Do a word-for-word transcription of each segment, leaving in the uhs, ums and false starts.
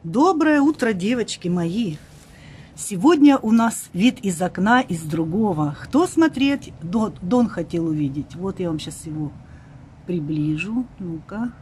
Доброе утро, девочки мои! Сегодня у нас вид из окна из другого. Кто смотреть? Дон, Дон хотел увидеть. Вот я вам сейчас его приближу. Ну-ка.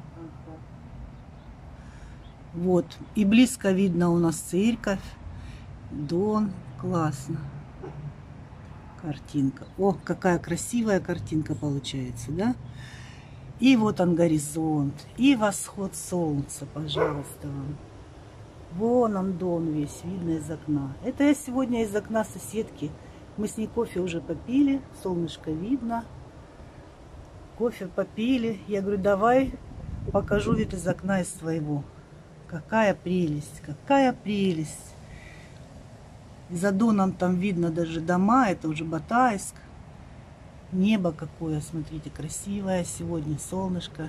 Вот. И близко видно у нас церковь. Дон. Классно. Картинка. О, какая красивая картинка получается, да? И вот он горизонт. И восход солнца, пожалуйста вам. Вон он Дон весь, видно из окна. Это я сегодня из окна соседки. Мы с ней кофе уже попили, солнышко видно. Кофе попили. Я говорю, давай покажу вид из окна из твоего. Какая прелесть, какая прелесть. И за Доном там видно даже дома, это уже Батайск. Небо какое, смотрите, красивое сегодня, солнышко.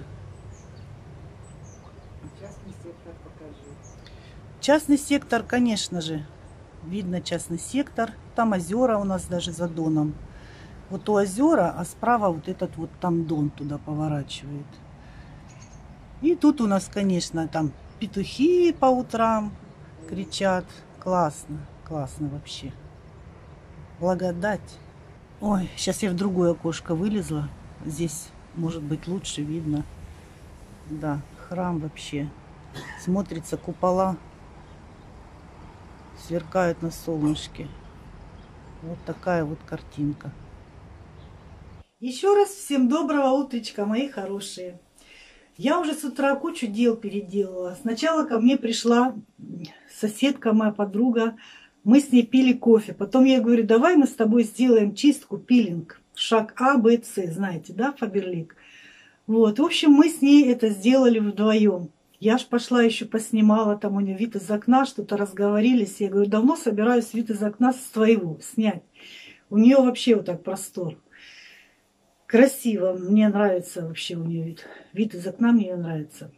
Частный сектор покажи. Частный сектор, конечно же, видно частный сектор. Там озера у нас даже за Доном. Вот у озера, а справа вот этот вот там Дон туда поворачивает. И тут у нас, конечно, там петухи по утрам кричат. Классно, классно вообще. Благодать. Ой, сейчас я в другое окошко вылезла. Здесь, может быть, лучше видно. Да, храм вообще. Смотрится, купола сверкают на солнышке. Вот такая вот картинка. Еще раз всем доброго утречка, мои хорошие. Я уже с утра кучу дел переделала. Сначала ко мне пришла соседка, моя подруга. Мы с ней пили кофе. Потом я говорю, давай мы с тобой сделаем чистку, пилинг. Шаг А, Б, С, знаете, да, Фаберлик. Вот, в общем, мы с ней это сделали вдвоем. Я ж пошла еще поснимала, там у нее вид из окна, что-то разговорились. Я говорю, давно собираюсь вид из окна с твоего снять. У нее вообще вот так простор. Красиво, мне нравится вообще у нее вид. Вид из окна мне нравится.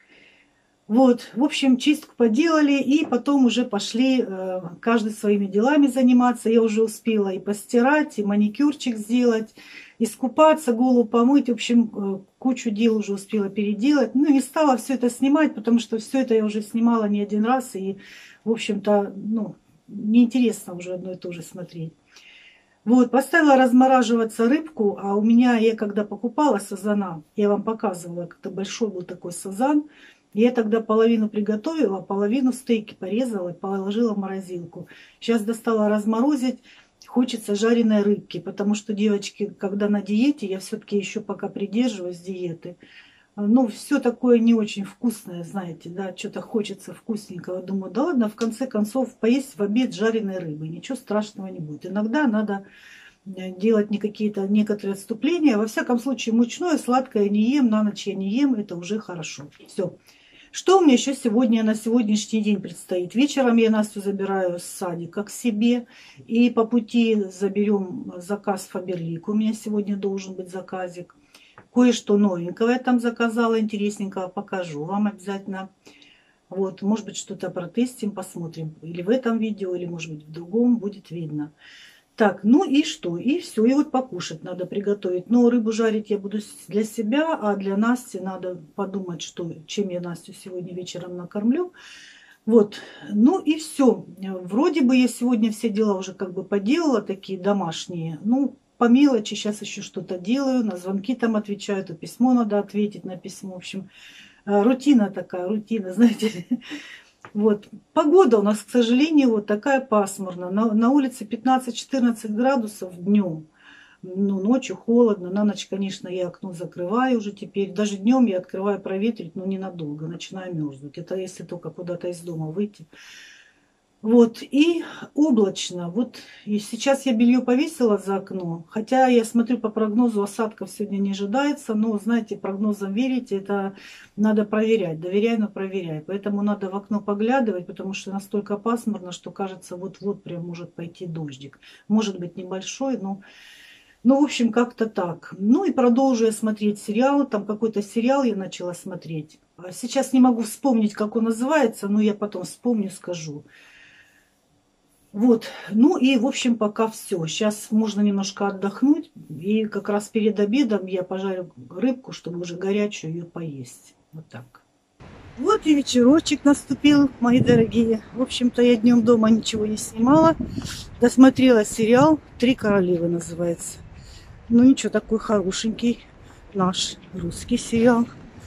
Вот, в общем, чистку поделали, и потом уже пошли э, каждый своими делами заниматься. Я уже успела и постирать, и маникюрчик сделать, искупаться, голову помыть. В общем, э, кучу дел уже успела переделать. Ну, не стала все это снимать, потому что все это я уже снимала не один раз. И, в общем-то, ну, неинтересно уже одно и то же смотреть. Вот, поставила размораживаться рыбку, а у меня, я когда покупала сазана, я вам показывала, как-то большой был такой сазан. Я тогда половину приготовила, половину стейки порезала и положила в морозилку. Сейчас достала разморозить. Хочется жареной рыбки, потому что, девочки, когда на диете, я все-таки еще пока придерживаюсь диеты. Ну, все такое не очень вкусное, знаете, да, что-то хочется вкусненького. Думаю, да ладно, в конце концов, поесть в обед жареной рыбы, ничего страшного не будет. Иногда надо делать не какие-то некоторые отступления. Во всяком случае, мучное, сладкое не ем, на ночь я не ем, это уже хорошо. Все. Что у меня еще сегодня на сегодняшний день предстоит? Вечером я Настю забираю с садика к себе. И по пути заберем заказ Фаберлик. У меня сегодня должен быть заказик. Кое-что новенького я там заказала, интересненького покажу вам обязательно. Вот, может быть, что-то протестим, посмотрим. Или в этом видео, или, может быть, в другом будет видно. Так, ну и что? И все, и вот покушать надо приготовить. Но рыбу жарить я буду для себя, а для Насти надо подумать, что, чем я Настю сегодня вечером накормлю. Вот, ну и все. Вроде бы я сегодня все дела уже как бы поделала, такие домашние. Ну, по мелочи сейчас еще что-то делаю, на звонки там отвечаю, то письмо надо ответить на письмо. В общем, рутина такая, рутина, знаете. Вот. Погода у нас, к сожалению, вот такая пасмурная. На, на улице пятнадцать-четырнадцать градусов днем. Ну, ночью холодно. На ночь, конечно, я окно закрываю уже теперь. Даже днем я открываю проветрить, но ненадолго. Начинаю мерзнуть. Это если только куда-то из дома выйти. Вот. И облачно. Вот. И сейчас я белье повесила за окно. Хотя я смотрю по прогнозу, осадков сегодня не ожидается. Но, знаете, прогнозам верить, это надо проверять. Доверяй, но проверяй. Поэтому надо в окно поглядывать, потому что настолько пасмурно, что кажется, вот-вот прям может пойти дождик. Может быть небольшой, но... Ну, в общем, как-то так. Ну и продолжу я смотреть сериал. Там какой-то сериал я начала смотреть. Сейчас не могу вспомнить, как он называется, но я потом вспомню, скажу. Вот, ну и в общем пока все. Сейчас можно немножко отдохнуть. И как раз перед обедом я пожарю рыбку, чтобы уже горячую ее поесть. Вот так. Вот и вечерочек наступил, мои дорогие. В общем-то, я днем дома ничего не снимала. Досмотрела сериал «Три королевы» называется. Ну ничего, такой хорошенький наш русский сериал.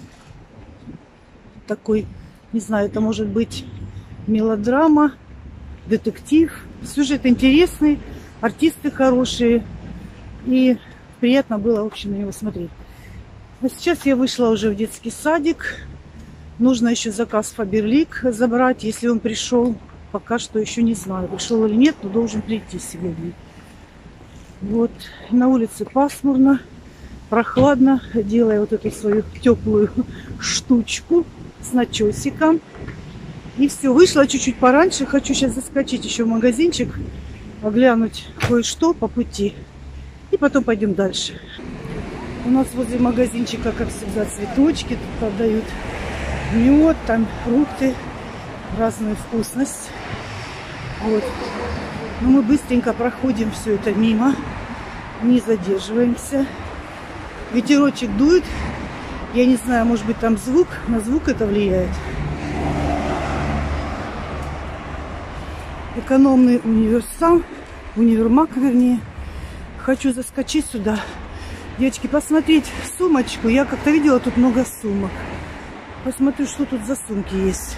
Такой, не знаю, это может быть мелодрама, детектив. Сюжет интересный, артисты хорошие. И приятно было, в общем, на него смотреть. А сейчас я вышла уже в детский садик. Нужно еще заказ Фаберлик забрать, если он пришел. Пока что еще не знаю, пришел или нет, но должен прийти сегодня. Вот, на улице пасмурно, прохладно. Делаю вот эту свою теплую штучку с начесиком. И все, вышла чуть-чуть пораньше. Хочу сейчас заскочить еще в магазинчик, оглянуть кое-что по пути. И потом пойдем дальше. У нас возле магазинчика, как всегда, цветочки тут продают. Мед, там фрукты, разную вкусность. Вот. Но мы быстренько проходим все это мимо, не задерживаемся. Ветерочек дует. Я не знаю, может быть, там звук, на звук это влияет. Экономный универсам, универмаг, вернее. Хочу заскочить сюда. Девочки, посмотреть сумочку. Я как-то видела тут много сумок. Посмотрю, что тут за сумки есть.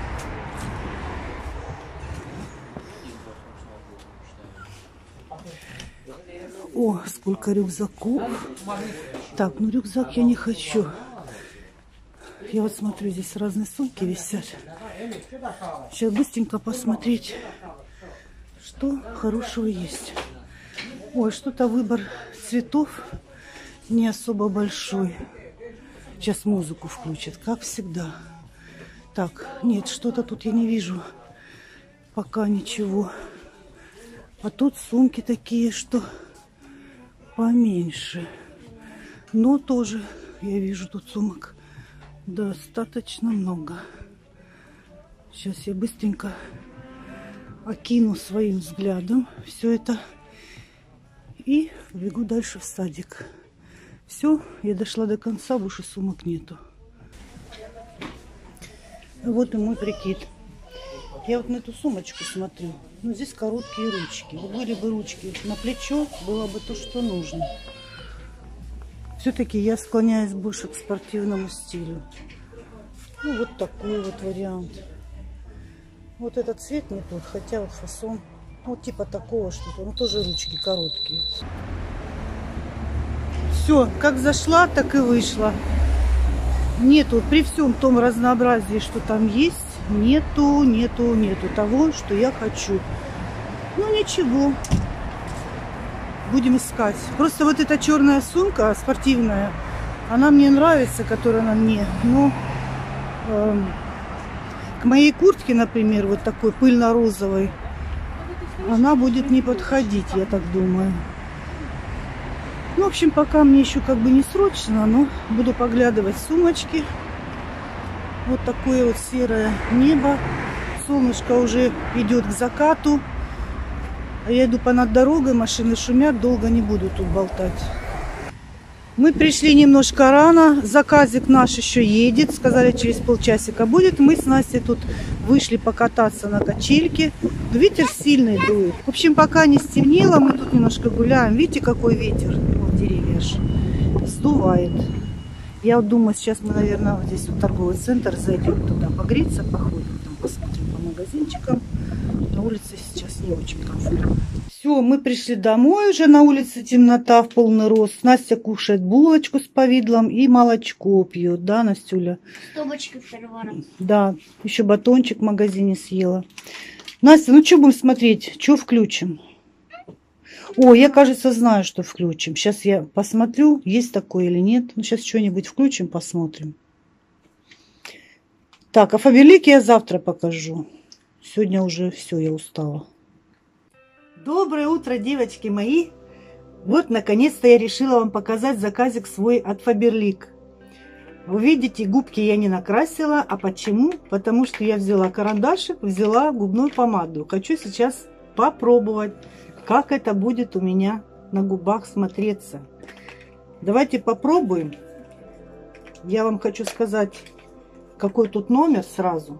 О, сколько рюкзаков. Так, ну рюкзак я не хочу. Я вот смотрю, здесь разные сумки висят. Сейчас быстренько посмотреть, что хорошего есть. Ой, что-то выбор цветов не особо большой. Сейчас музыку включат, как всегда. Так, нет, что-то тут я не вижу. Пока ничего. А тут сумки такие, что поменьше. Но тоже я вижу тут сумок достаточно много. Сейчас я быстренько окину своим взглядом все это. И бегу дальше в садик. Все, я дошла до конца, больше сумок нету. Вот и мой прикид. Я вот на эту сумочку смотрю. Ну, здесь короткие ручки. Вот были бы ручки на плечо, было бы то, что нужно. Все-таки я склоняюсь больше к спортивному стилю. Ну, вот такой вот вариант. Вот этот цвет не тот, хотя вот фасон. Вот типа такого что-то. Но тоже ручки короткие. Все, как зашла, так и вышла. Нету, при всем том разнообразии, что там есть, нету, нету, нету того, что я хочу. Ну ничего, будем искать. Просто вот эта черная сумка спортивная, она мне нравится, которая на мне. Но э, к моей куртке, например, вот такой пыльно-розовой, она будет не подходить, я так думаю. Ну, в общем, пока мне еще как бы не срочно, но буду поглядывать сумочки. Вот такое вот серое небо. Солнышко уже идет к закату. А я иду по над дорогой, машины шумят, долго не буду тут болтать. Мы пришли немножко рано. Заказик наш еще едет. Сказали, через полчасика будет. Мы с Настей тут вышли покататься на качельке. Ветер сильный дует. В общем, пока не стемнело, мы тут немножко гуляем. Видите, какой ветер? Вот деревья аж сдувает. Я вот думаю, сейчас мы, наверное, вот здесь вот торговый центр зайдем туда погреться, походим, там посмотрим по магазинчикам. На улице сейчас не очень комфортно. Все, мы пришли домой, уже на улице темнота в полный рост. Настя кушает булочку с повидлом и молочко пьет, да, Настюля? Стопочка первого. Да, еще батончик в магазине съела. Настя, ну что будем смотреть? Что включим? О, я, кажется, знаю, что включим. Сейчас я посмотрю, есть такое или нет. Ну, сейчас что-нибудь включим, посмотрим. Так, а Фаберлик я завтра покажу. Сегодня уже все, я устала. Доброе утро, девочки мои. Вот, наконец-то я решила вам показать заказик свой от Фаберлик. Вы видите, губки я не накрасила. А почему? Потому что я взяла карандашик, взяла губную помаду. Хочу сейчас попробовать, как это будет у меня на губах смотреться. Давайте попробуем. Я вам хочу сказать, какой тут номер сразу.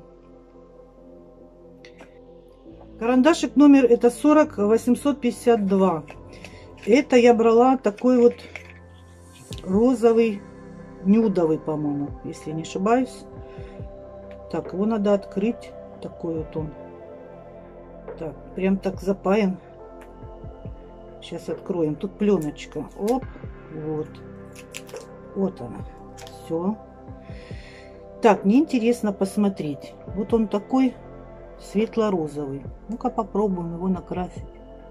Карандашик номер это сорок восемьсот пятьдесят два. Это я брала такой вот розовый, нюдовый, по-моему, если не ошибаюсь. Так, его надо открыть. Такой вот он. Так, прям так запаян. Сейчас откроем. Тут пленочка. Оп, вот. Вот она. Все. Так, мне интересно посмотреть. Вот он такой светло-розовый. Ну-ка попробуем его накрасить.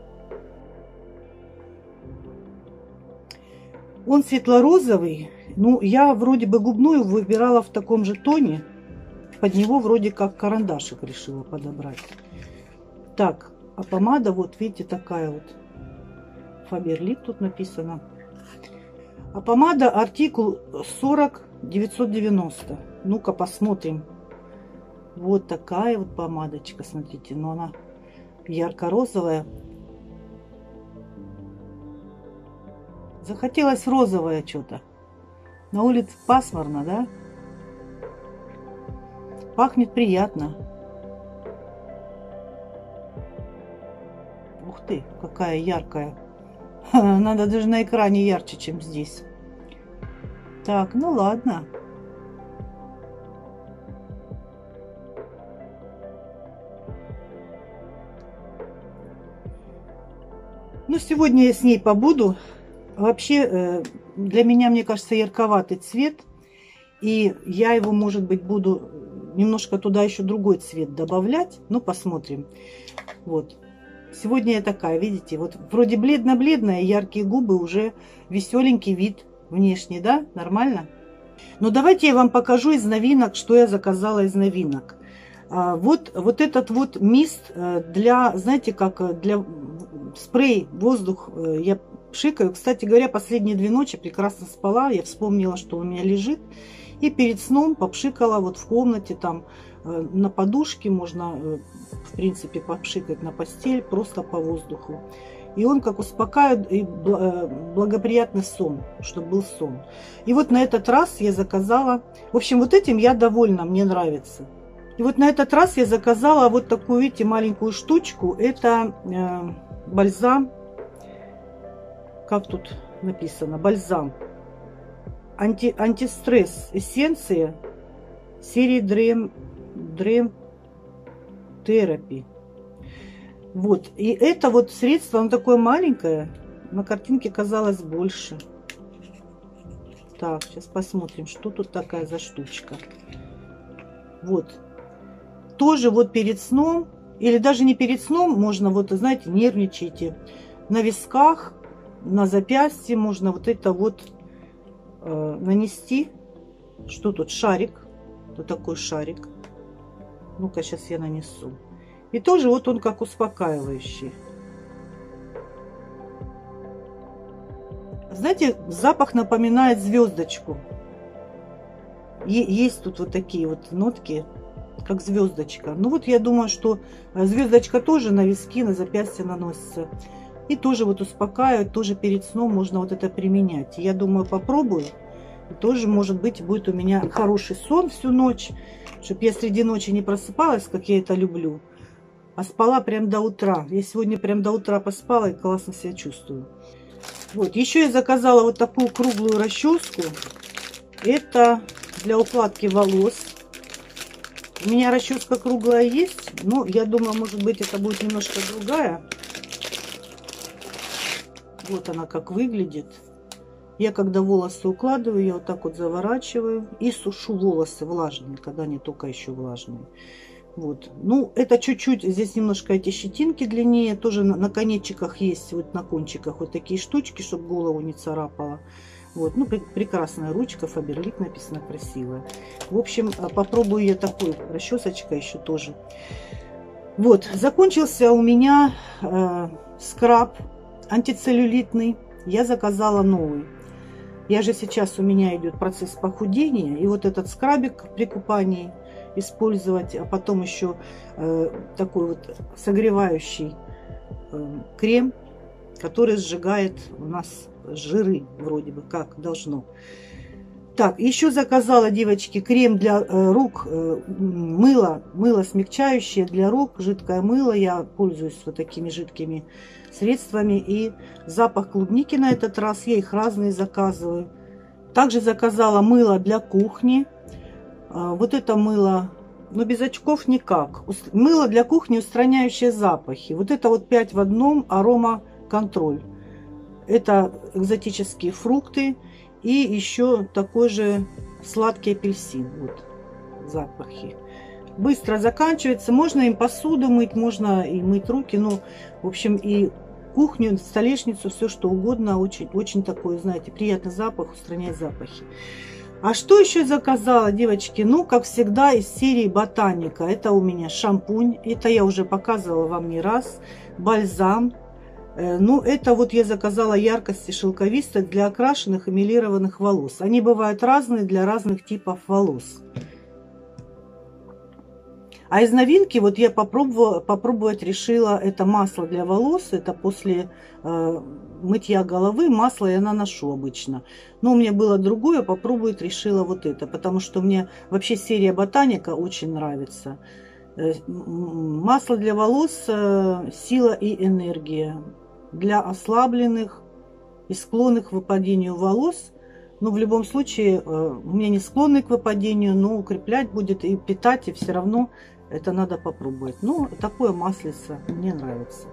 Он светло-розовый. Ну, я вроде бы губную выбирала в таком же тоне. Под него вроде как карандашик решила подобрать. Так, а помада, вот видите, такая вот. Фаберлик тут написано. А помада артикул сорок девятьсот девяносто. Ну-ка посмотрим. Вот такая вот помадочка, смотрите. Но она ярко-розовая. Захотелось розовое что-то. На улице пасмурно, да? Пахнет приятно. Ух ты, какая яркая. Надо даже на экране ярче, чем здесь. Так, ну ладно. Ну, сегодня я с ней побуду. Вообще, для меня, мне кажется, ярковатый цвет. И я его, может быть, буду немножко туда еще другой цвет добавлять. Ну, посмотрим. Вот. Сегодня я такая, видите, вот вроде бледно-бледная, яркие губы, уже веселенький вид внешний, да? Нормально? Но давайте я вам покажу из новинок, что я заказала из новинок. Вот, вот этот вот мист для, знаете, как для спрей, воздух я пшикаю. Кстати говоря, последние две ночи прекрасно спала. Я вспомнила, что у меня лежит. И перед сном попшикала вот в комнате, там на подушке можно, в принципе, попшикать на постель просто по воздуху. И он как успокаивает, и благоприятный сон, чтобы был сон. И вот на этот раз я заказала, в общем, вот этим я довольна, мне нравится. И вот на этот раз я заказала вот такую, видите, маленькую штучку. Это э, бальзам, как тут написано, бальзам. Анти, антистресс эссенция серии Dream, Dream Therapy. Вот. И это вот средство, оно такое маленькое. На картинке казалось больше. Так, сейчас посмотрим, что тут такая за штучка. Вот. Тоже вот перед сном, или даже не перед сном, можно вот, знаете, нервничаете. На висках, на запястье можно вот это вот э, нанести. Что тут? Шарик. Вот такой шарик. Ну-ка, сейчас я нанесу. И тоже вот он как успокаивающий. Знаете, запах напоминает звездочку. Есть тут вот такие вот нотки, как звездочка. Ну вот я думаю, что звездочка тоже на виски, на запястье наносится. И тоже вот успокаивает, тоже перед сном можно вот это применять. Я думаю, попробую. И тоже, может быть, будет у меня хороший сон всю ночь. Чтобы я среди ночи не просыпалась, как я это люблю. А спала прям до утра. Я сегодня прям до утра поспала и классно себя чувствую. Вот. Еще я заказала вот такую круглую расческу. Это для укладки волос. У меня расческа круглая есть. Но я думаю, может быть, это будет немножко другая. Вот она как выглядит. Я когда волосы укладываю, я вот так вот заворачиваю. И сушу волосы влажные, когда они только еще влажные. Вот. Ну, это чуть-чуть, здесь немножко эти щетинки длиннее. Тоже на, на конечиках есть, вот на кончиках вот такие штучки, чтобы голову не царапало. Вот. Ну, прекрасная ручка, Фаберлик написано, красивая. В общем, попробую я такой, расчесочка еще тоже. Вот, закончился у меня э, скраб антицеллюлитный. Я заказала новый. Я же сейчас, у меня идет процесс похудения. И вот этот скрабик при купании использовать, а потом еще э, такой вот согревающий э, крем, который сжигает у нас жиры, вроде бы как должно. Так, еще заказала, девочки, крем для э, рук, э, мыло, мыло смягчающее для рук, жидкое мыло. Я пользуюсь вот такими жидкими средствами. И запах клубники на этот раз, я их разные заказываю. Также заказала мыло для кухни. Э, вот это мыло, но без очков никак. Мыло для кухни, устраняющее запахи. Вот это вот пять в одном, арома контроль. Это экзотические фрукты. И еще такой же сладкий апельсин. Вот запахи. Быстро заканчивается. Можно им посуду мыть, можно и мыть руки. Ну, в общем, и кухню, столешницу, все что угодно. Очень, очень такой, знаете, приятный запах, устраняет запахи. А что еще заказала, девочки? Ну, как всегда, из серии Ботаника. Это у меня шампунь. Это я уже показывала вам не раз. Бальзам. Ну, это вот я заказала яркости шелковистых для окрашенных и мелированных волос. Они бывают разные для разных типов волос. А из новинки вот я попробовала, попробовать решила это масло для волос. Это после э, мытья головы масло я наношу обычно. Но у меня было другое, попробовать решила вот это. Потому что мне вообще серия Ботаника очень нравится. Масло для волос, э, сила и энергия. Для ослабленных и склонных к выпадению волос. Но в любом случае, у меня не склонны к выпадению, но укреплять будет и питать, и все равно это надо попробовать. Ну, такое маслице мне нравится.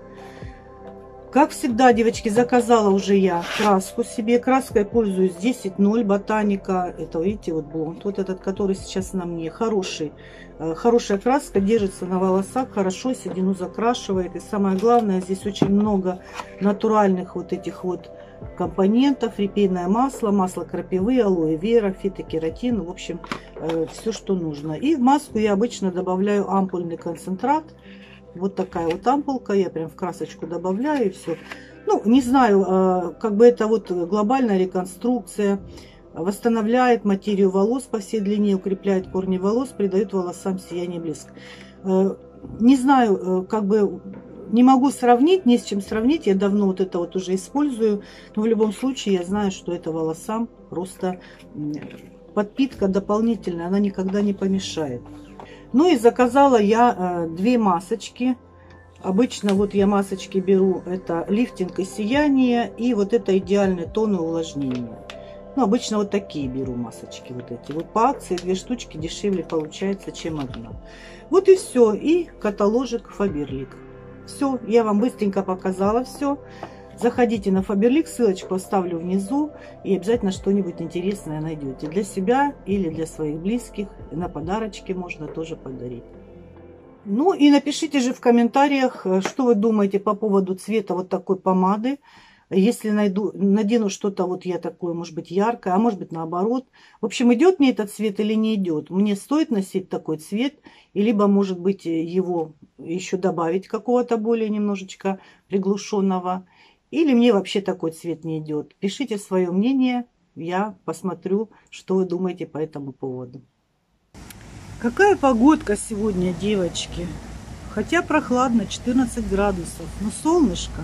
Как всегда, девочки, заказала уже я краску себе. Краской пользуюсь десять ноль Ботаника. Это, видите, вот блонд. Вот этот, который сейчас на мне. Хороший. Хорошая краска, держится на волосах, хорошо седину закрашивает. И самое главное, здесь очень много натуральных вот этих вот компонентов. Репейное масло, масло крапивы, алоэ вера, фитокератин. В общем, все, что нужно. И в маску я обычно добавляю ампульный концентрат. Вот такая вот ампулка, я прям в красочку добавляю и все. Ну, не знаю, как бы это вот глобальная реконструкция. Восстанавливает материю волос по всей длине, укрепляет корни волос, придает волосам сияние, блеск. Не знаю, как бы не могу сравнить, не с чем сравнить. Я давно вот это вот уже использую. Но в любом случае я знаю, что это волосам просто подпитка дополнительная, она никогда не помешает. Ну и заказала я две масочки. Обычно вот я масочки беру, это лифтинг и сияние, и вот это идеальный тон и увлажнение. Ну, обычно вот такие беру масочки, вот эти. Вот по акции две штучки дешевле получается, чем одна. Вот и все. И каталожик Faberlic. Все, я вам быстренько показала все. Заходите на Faberlic, ссылочку оставлю внизу. И обязательно что-нибудь интересное найдете. Для себя или для своих близких. И на подарочки можно тоже подарить. Ну и напишите же в комментариях, что вы думаете по поводу цвета вот такой помады. Если найду, надену что-то вот я такое, может быть, яркое, а может быть, наоборот. В общем, идет мне этот цвет или не идет. Мне стоит носить такой цвет, и либо, может быть, его еще добавить какого-то более немножечко приглушенного. Или мне вообще такой цвет не идет. Пишите свое мнение, я посмотрю, что вы думаете по этому поводу. Какая погодка сегодня, девочки. Хотя прохладно, четырнадцать градусов, но солнышко.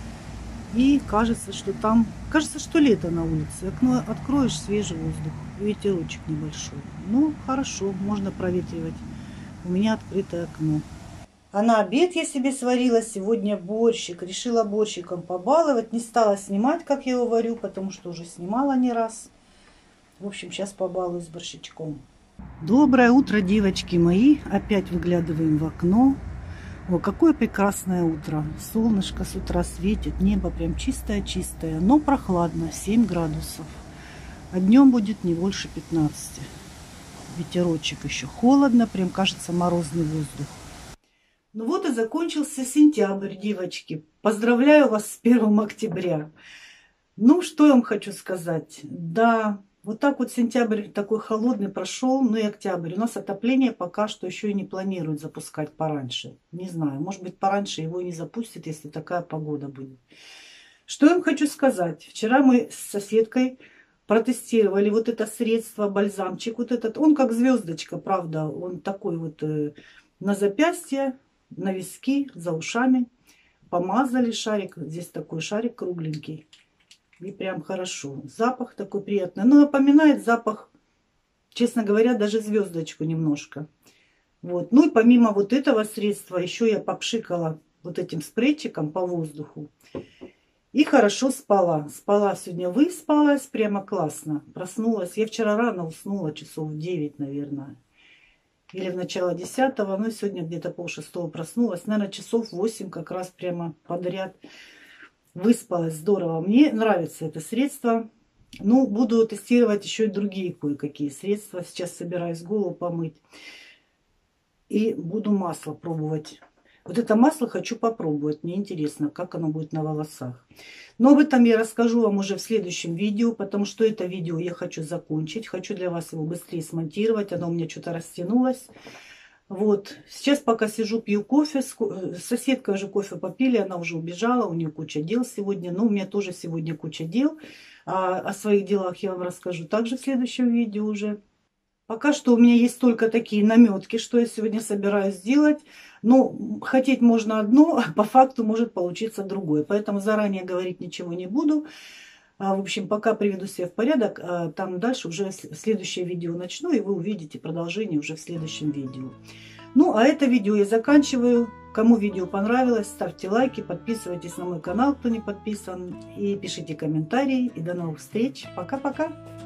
И кажется, что там, кажется, что лето на улице. Окно откроешь, свежий воздух, ветерочек небольшой. Ну, хорошо, можно проветривать. У меня открытое окно. А на обед я себе сварила сегодня борщик. Решила борщиком побаловать. Не стала снимать, как я его варю, потому что уже снимала не раз. В общем, сейчас побалуюсь борщичком. Доброе утро, девочки мои. Опять выглядываем в окно. О, какое прекрасное утро. Солнышко с утра светит, небо прям чистое-чистое, но прохладно, семь градусов. А днем будет не больше пятнадцати. Ветерочек еще холодно, прям кажется морозный воздух. Ну вот и закончился сентябрь, девочки. Поздравляю вас с первым октября. Ну, что я вам хочу сказать. Да, вот так вот сентябрь такой холодный прошел, ну и октябрь. У нас отопление пока что еще и не планируют запускать пораньше. Не знаю, может быть, пораньше его и не запустят, если такая погода будет. Что я вам хочу сказать. Вчера мы с соседкой протестировали вот это средство, бальзамчик вот этот. Он как звездочка, правда. Он такой вот э, на запястье, на виски, за ушами. Помазали шарик. Здесь такой шарик кругленький. И прям хорошо. Запах такой приятный. Ну, напоминает запах, честно говоря, даже звездочку немножко. Вот. Ну и помимо вот этого средства, еще я попшикала вот этим спрейчиком по воздуху. И хорошо спала. Спала сегодня, выспалась, прямо классно. Проснулась. Я вчера рано уснула, часов в девять, наверное. Или в начало десятого. Ну, сегодня где-то полшестого проснулась. Наверное, часов восемь как раз прямо подряд. Выспалась здорово. Мне нравится это средство. Ну, буду тестировать еще и другие кое-какие средства. Сейчас собираюсь голову помыть. И буду масло пробовать. Вот это масло хочу попробовать. Мне интересно, как оно будет на волосах. Но об этом я расскажу вам уже в следующем видео, потому что это видео я хочу закончить. Хочу для вас его быстрее смонтировать. Оно у меня что-то растянулось. Вот. Сейчас пока сижу, пью кофе. Соседка уже кофе попили, она уже убежала. У нее куча дел сегодня. Но у меня тоже сегодня куча дел. А о своих делах я вам расскажу также в следующем видео уже. Пока что у меня есть только такие наметки, что я сегодня собираюсь сделать. Но хотеть можно одно, а по факту может получиться другое. Поэтому заранее говорить ничего не буду. В общем, пока приведу себя в порядок, там дальше уже следующее видео начну, и вы увидите продолжение уже в следующем видео. Ну, а это видео я заканчиваю. Кому видео понравилось, ставьте лайки, подписывайтесь на мой канал, кто не подписан, и пишите комментарии. И до новых встреч. Пока-пока.